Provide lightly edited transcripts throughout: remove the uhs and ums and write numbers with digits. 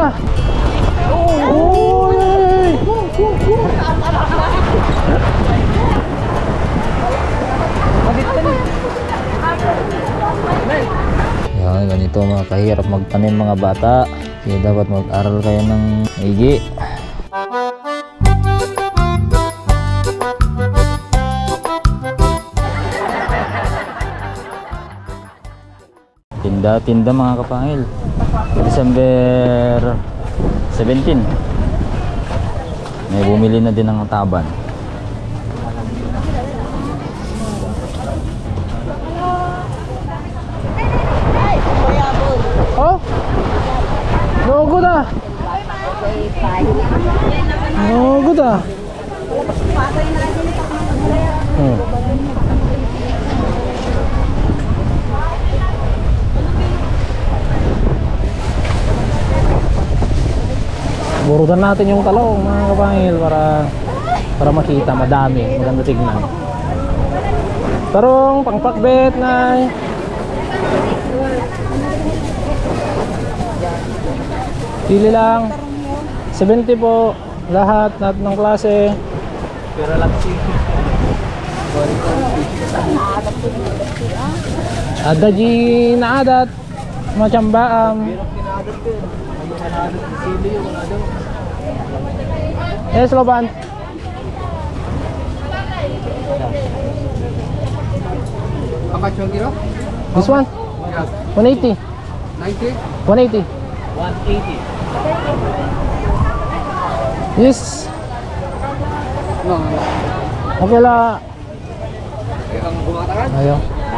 na. Oh! Yan, ganito mga kahirap magtanim mga bata. Kaya dapat mag-aral kayo ng maigi. Tinda mga kapangil. December 17. May bumili na din ng taban. Oh? No good ah. No good ah. Burutan natin yung talong mga kapangil para makita, madami, maganda tignan. Tarong, pangpakbet na. Pili lang. 70 po lahat ng klase. Pero lang ada ji na adat macam baam. Yes, Loban. This one? 180. 90? 180. 180. Yes. Okay lah. Ayo.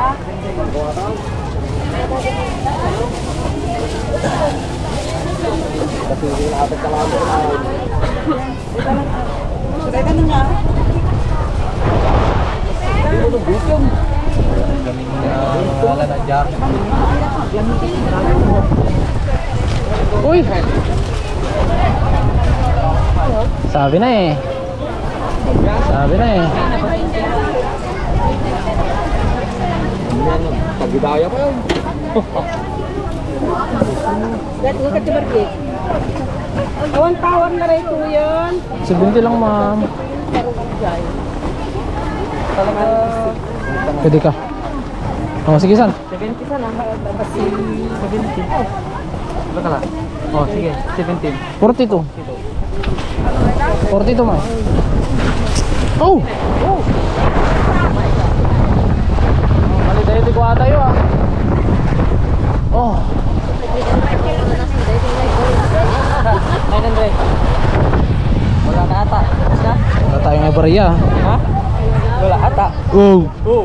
Uy, sabi na eh. Sabi na eh. Pagidaya pa yun. Awan tawar na rin ito yun. 70 lang ma'am. Pwede ka. Oh, sige san. 70 sana. Kasi 70. Ano ka lang? Oh, sige. 17. 42. 42 ma'am. Oh! Oh! Mali tayo di ko atayo ah. Oh! 900. Wala na ata. Wala tayong ebariya. Ha? Wala ata. Oh! Oh.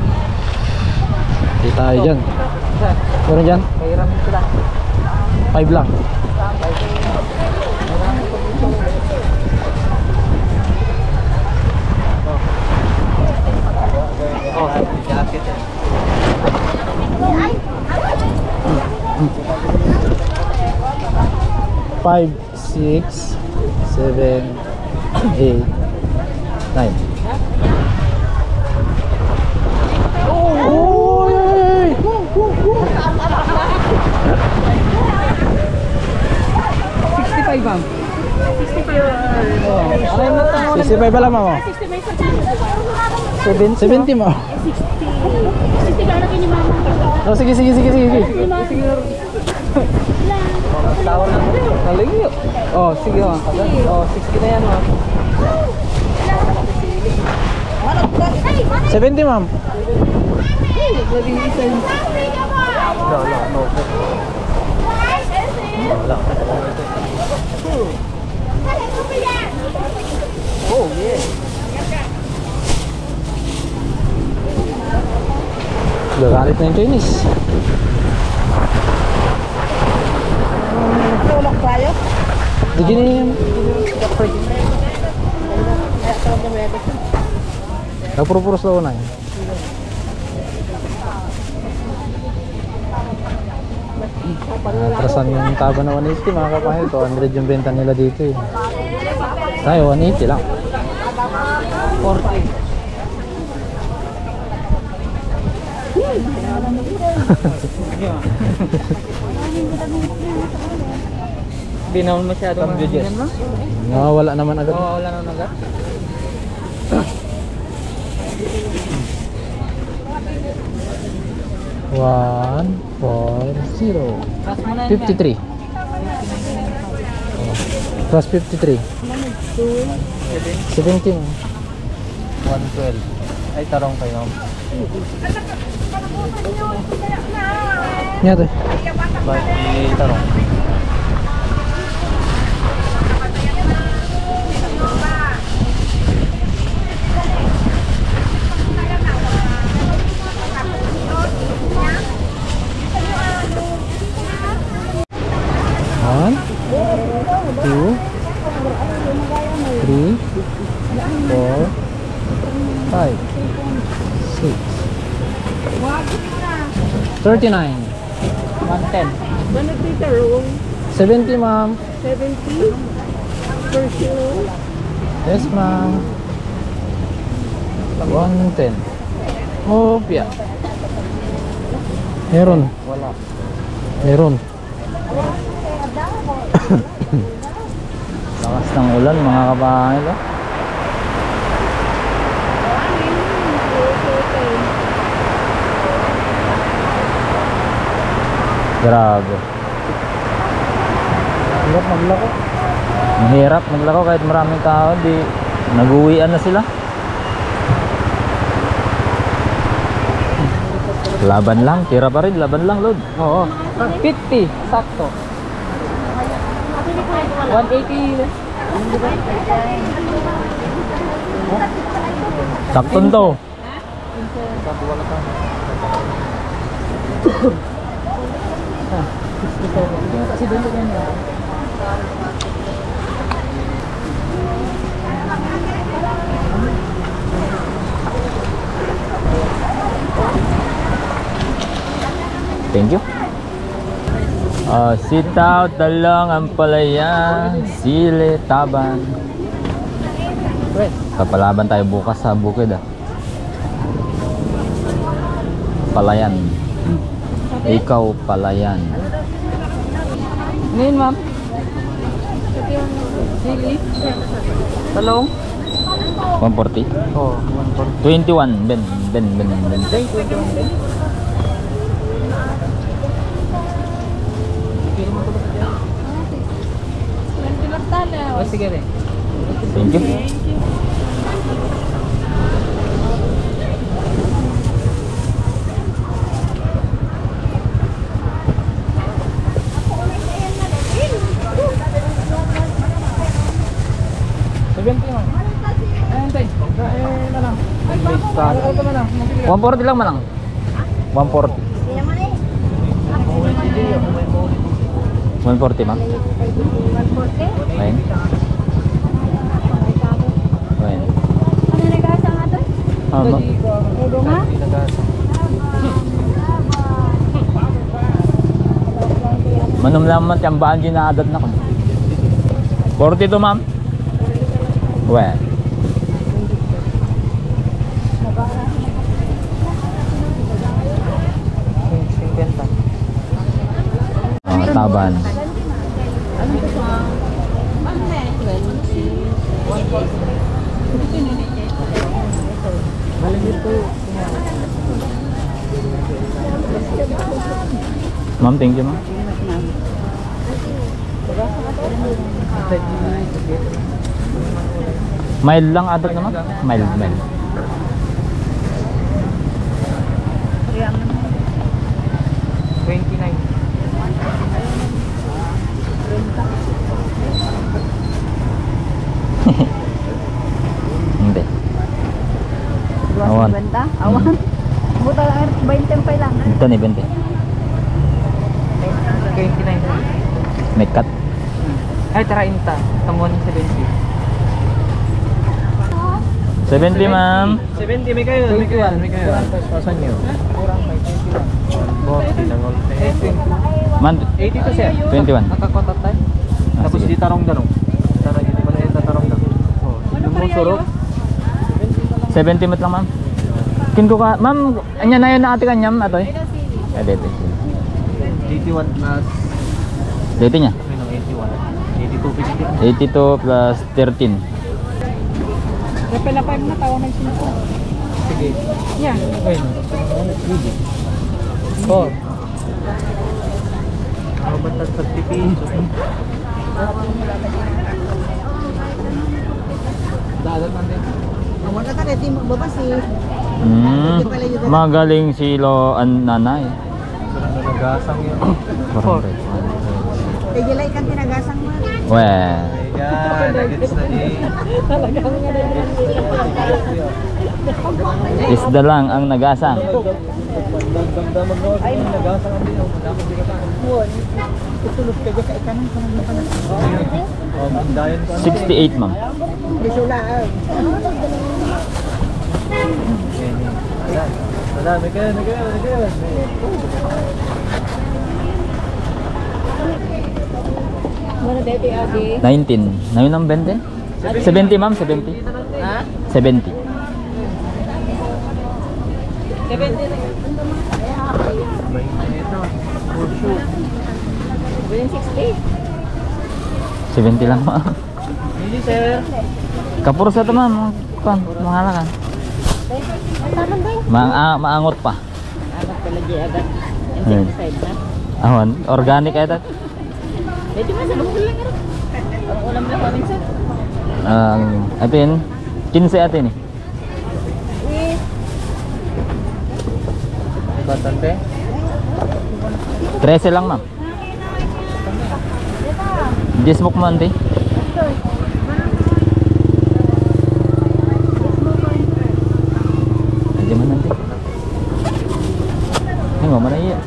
Di tayo dyan. Meron dyan? Kairam sila. 5 lang. Oh, jacket. 5, 6, 7, 8, 9. Oh! Yay! 65 bang? 65. 65 pala mo. 70 mo. 60 ka lagi ni mama. Oh, sige. Tawon lang. Nalingyo. Oh, sige ha. Oh, 60 na yan ha. 70 ma'am. No. Oh, yeah. Gagalit na yung Chinese. Tulok tayo. Di gini. Nagpuro-puros daw na. Atrasan yung taba na 180 mga kapahil. 200 yung benta nila dito eh. Tayo 180 lang. 40. Di naman masyadong mahingan lang. Wala naman agad. Oo, wala naman agad. One, four, zero. Pas mo na 53. Plus 53. 70 mo. 112. Ay, tarong kayo. Nya to. Bagi tarong. One, two, three, four, five, six, 39. 110. 70, ma'am. 70 per kilo. Yes, ma'am. 110. Opya. Meron. Wala. Meron. Lakas ng ulan mga kapangil. Oh. Grabe. Hirap maglako. Mahirap maglako kahit maraming tao. Di nag-uwian na sila. Laban lang. Tira pa rin. Laban lang, Lord. Oo. 50. Sakto. 180. Sakton to. Sabi wala ka. Kasi doon yan. Thank you. Sitaw, talong, ampalaya, sili, taban. Kapalaban tayo bukas sa bukid. Palayan. Ikaw palayan. Ngayon, ma'am. Sili. Talong. 140. Oo, 140. 21. Ben. Ay, 21 din. Oh, sige rin. Thank you. Na lang. 140 lang manang. 140. 140 ma'am. Ayun. Ayun. Manum naman tiyambaan ginaadat na ko. 42 ma'am. Well. Taban. Ma'am, thank you ma'am. Mild lang adat naman. Mild. 29. Hindi. Awan. Awan. Buta lang 20 pa lang. Ito ni 20. 29. May cut. Ay, tara inta. Tamuan ng 70. 70 ma'am. 70, may kayo. May kayo. Pasan nyo. Kurang may 21. Bote lang. 80. Man, 80 to siya. 21. Nakakotat tayo. Tapos sige. di tarong-darong. Tara, dito pala yung tatarong-darong. Oh, yung mo surok. 70 mat lang ma'am. Kin ko ka, ma'am, anya na yun na ate kanyam atoy. Dito. 81 plus. Dito niya. Okay, no, 81. 82 plus 13. Repela pa yung mga tao ng sinito. Sige. Yan. Ayun. 4. How about that 30 pesos? Dadat man din. Wala ka na, di mo babasi. Magaling si Lo an nanay. Nagasang yun. 400. Tigilay kang tinagasang mo. Weh. Ayan, nagets na din. Isda lang ang nagasang. Damdamag mo sa nagasang ang din. Dapat di ka pa. Tutulog ka dyan sa ikanang panang. Dayon ko. 68 ma'am. Bisula. Madami kayo. Muna dito adi. 19. Ngayon ang 20? 70 ma'am, 70. Ha? 70. 70 lang ma'am. Hindi sir. Kapuro sa ito ma'am. Mahal ka. Maangot pa. Anak pala di agad. Ayun. Inside na. Awan, organic ay tat. Dito man sa lungkol lang yun. Ang ulam lang kami sir. Atin, 15 atin eh. Bastante. 13 lang ma'am. Smoke mo ante. Andiyan man ante. Ay, mo man iya.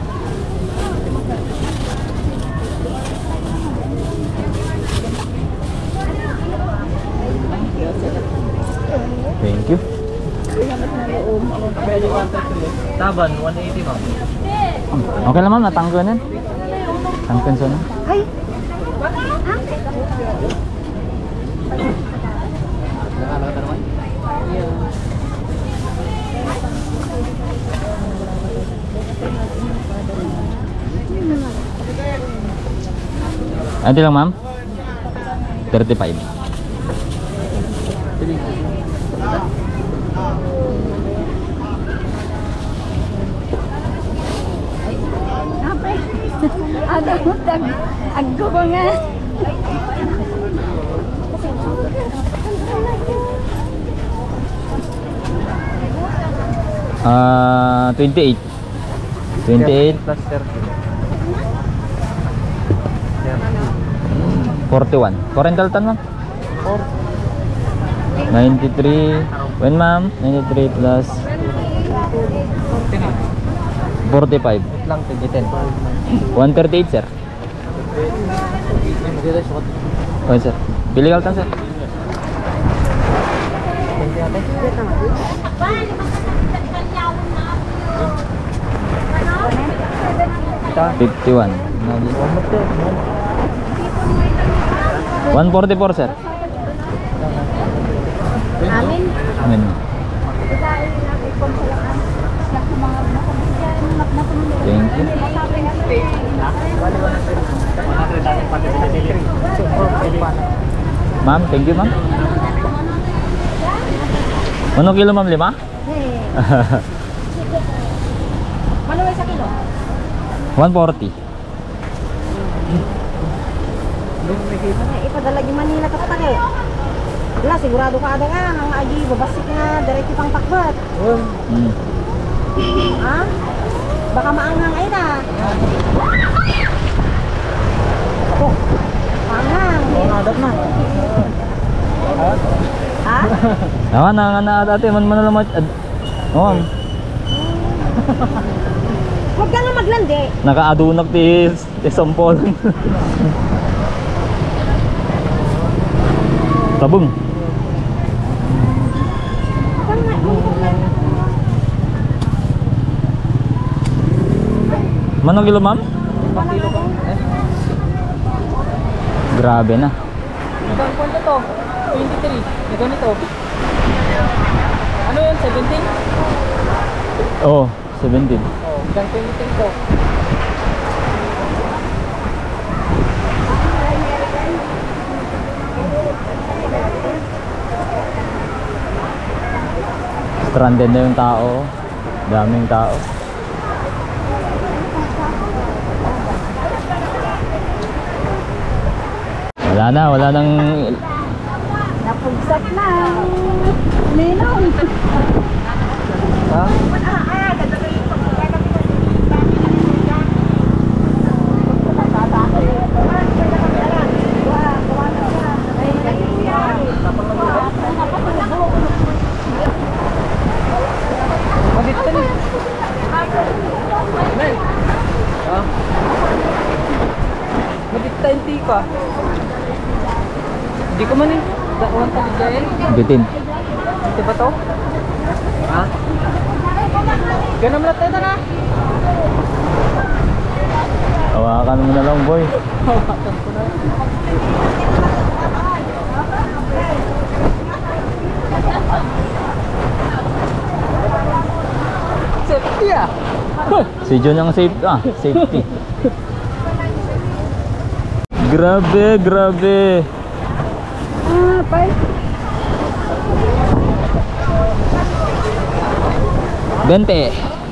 Thank you. Taban, 180 ma'am. Okay lang ma'am, natangganan. Tangkan sana. Ay! Ante lang ma'am. 35. Apa? Ada hutang. Aggo ko nga. 28. 28. Plus 30. 41. Rental tan ma'am? 93. When ma'am? 93 plus 45. Lang, 10. 138 sir. Okay sir. Pili ka tan sir. Ita. 51. 144 sir. Amin. Amen. Thank you. Ma'am, thank you ma'am. Ano kilo ma'am? 5? Ano ba sa kilo? 140. Ipadala di Manila ka pa kayo. Wala, sigurado ka ada nga. Ang agi, babasik nga. Diretso pang pakbat. Ha? Baka maangang ay na. Oh, maangang. Adat na. Ha? Awan na dati man naman. Oh, Huwag ka nga maglandi. nakaadunag ti sampol. Tabung. Manong kilo ma'am? 5 kilo ba? Grabe na. Ibang kwento to? 23. May ganito. Ano yun? 17? Oh, 17. Oh, ibang 23 to. 1 Stranded na yung tao. Daming tao. Wala nang Napugsak na. Linaw. Ha? Magit-20 ka. Hindi ko man eh. Dakuhan pa din dyan. bitin. Ito ba to? Ha? Ganun mo na tayo na. Hawakan mo na lang, boy. Hawakan ko na. Safety ah. Si John ang safety. Grabe. Pay. 20.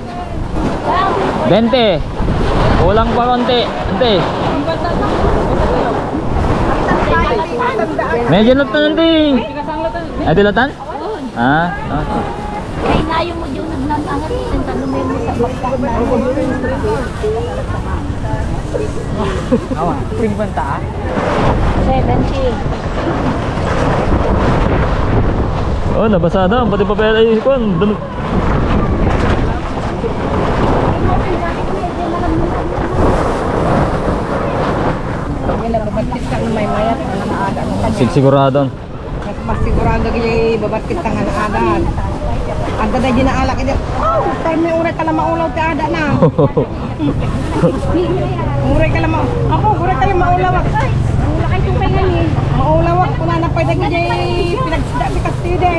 Kulang pa konti. Ante. Medyo latan nanti. Ay, dilatan? Ah. Kaya nga yung mo yung nagnanangat, tanong mo sa bakpak na. Awa, spring banta ah. 70. Oh, nabasa na. Pati papel ay kon. Babatkit ka na may mayat na naaada mo kanya. Sigurado. Mas sigurado gili babatkit ka nga naadan. Ang ganda din na alak ito. Oh, time may uray ka lang maulaw ti ada na. Uray ka lang ako, uray ka lang maulaw. Wala kayo kung kaya ni. Maulaw ako na napay dagi pinagsida ti kastide.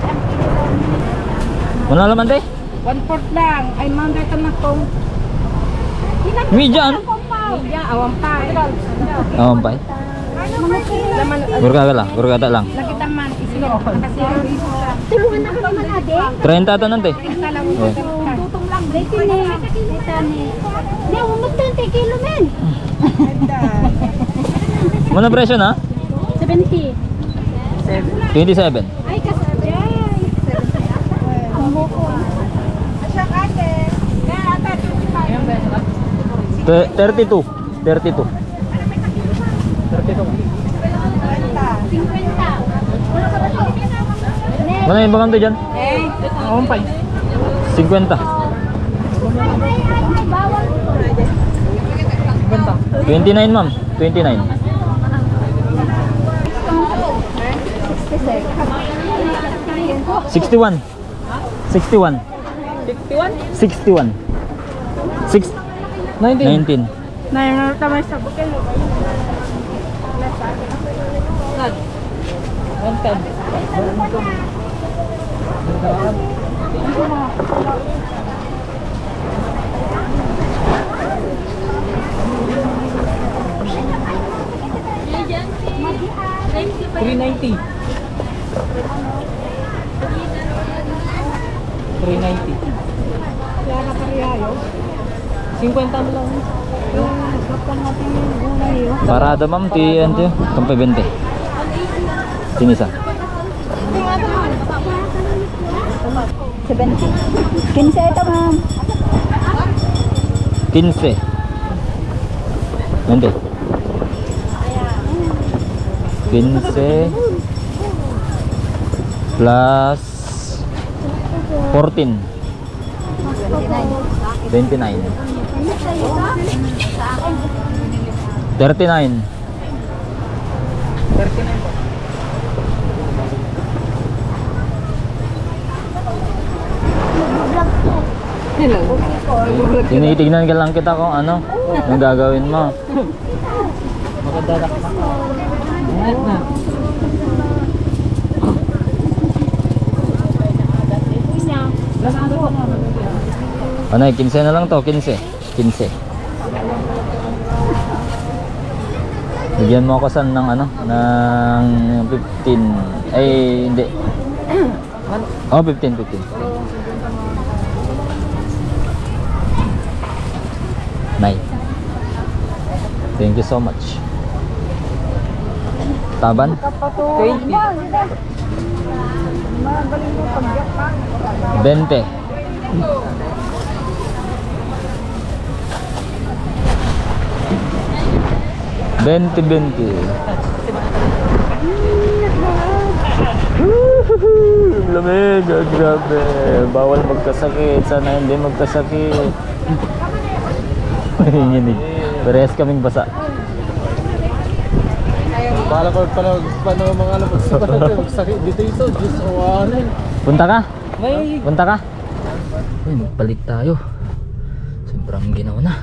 Mana laman teh? 1/4 lang. Ay mangga ka na kong. Mijan. Ya, awam pa. Oh, pai. Laman Gurga kata lang. lagi taman islo. Kasi Tulungan na kami man ade. 30 ata nanti. kita lang Oh. Tutong lang. Dito ni. Dito ni. Ni umot 20 kilo men. Mana presyo na? 70. 27. Ay kasabay. Ang buko. Asya kate. 32. 32. 50. Mana yung bakante dyan? Awang pa. 50. Bawal. 29 ma'am. 29. 61. 61. 61. 19. Na yung tamay sa bukel. 110. $390. 390. Kaya na pariyayo. 50 mo lang. Yung kapag natin yung gulay yun. Parada ma'am. Tiyan tiyo. Sampai 20. Sini sa. 70. 15 ito ma'am. 15. Nanti. 15 plus 14. 29. 39. 39 po. Hello. Tinitignan ka lang kita kung ano ang gagawin mo. Maganda na ka. Ingat na. Ano, 15 na lang to, 15. 15. Bigyan mo ako san ng ano, ng 15. Ay, hindi. Oh, 15, 15. Nay. Thank you so much. Taban? 20. 20. Bente. Lamig, grabe. Bawal magkasakit. Sana hindi magkasakit. Nginig. Parehas kaming basa. Bala ko paano mga ano magsakit dito ito. Diyos awanin. Punta ka? May Punta ka? Uy, magpalit tayo. Sobrang ginaw na.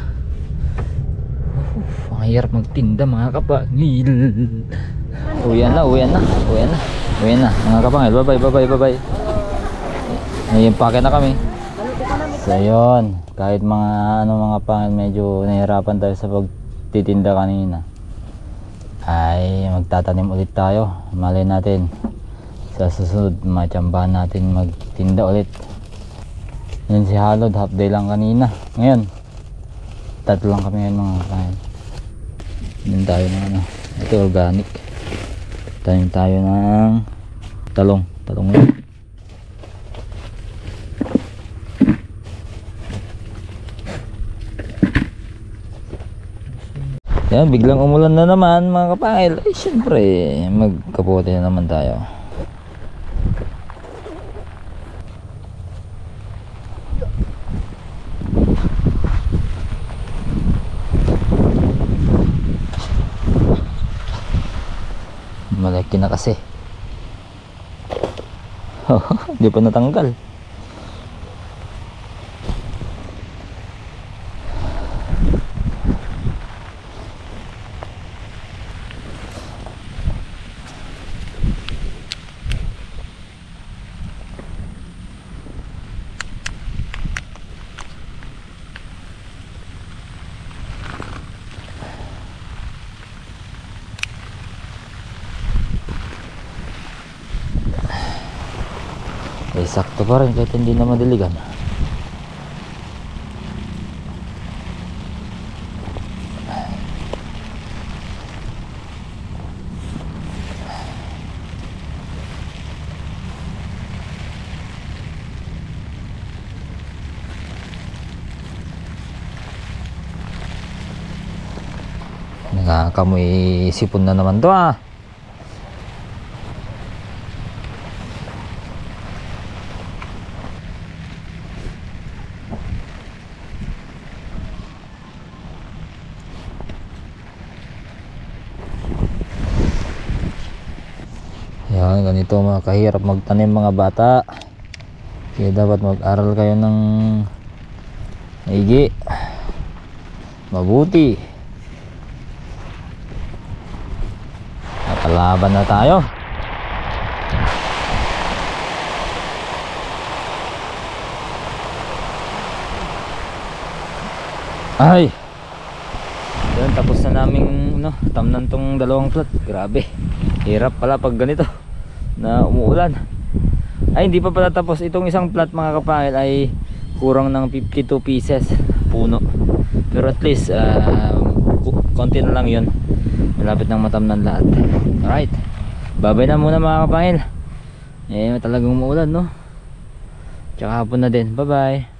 Ang hirap magtinda mga kapangil. Uwian na mga kapangil. Bye. Ngayon packet na kami. So yun, kahit mga pangil medyo nahihirapan tayo sa pagtitinda kanina, ay magtatanim ulit tayo. Malay natin sa susunod matsambahan natin magtinda ulit. Yun si Halod, half day lang kanina. Ngayon 3 lang kami ngayon mga kapangil. Tanim tayo ng ano, ito organic. Tanim tayo ng talong yun. Yan, biglang umulan na naman mga kapangil. Ay syempre, magkapote na naman tayo. Malaki na kasi. Hindi pa natanggal. Eh, sakto pa rin kahit hindi na madiligan. Nakakamoy sipon na naman to ah. Yan, ganito mga kahirap magtanim mga bata. Kaya dapat mag-aral kayo ng maigi, mabuti. Nakalaban na tayo. Ay, yan, tapos na naming tamnan tong 2 plat. Grabe, hirap pala pag ganito na umuulan. Ay, hindi pa pala tapos itong isang plat mga kapangil. Ay kurang ng 52 pieces puno, pero at least konti na lang yun. Malapit nang matamnan lahat. Alright, babay na muna mga kapangil. Eh, talagang umuulan no, tsaka hapon na din. Bye bye.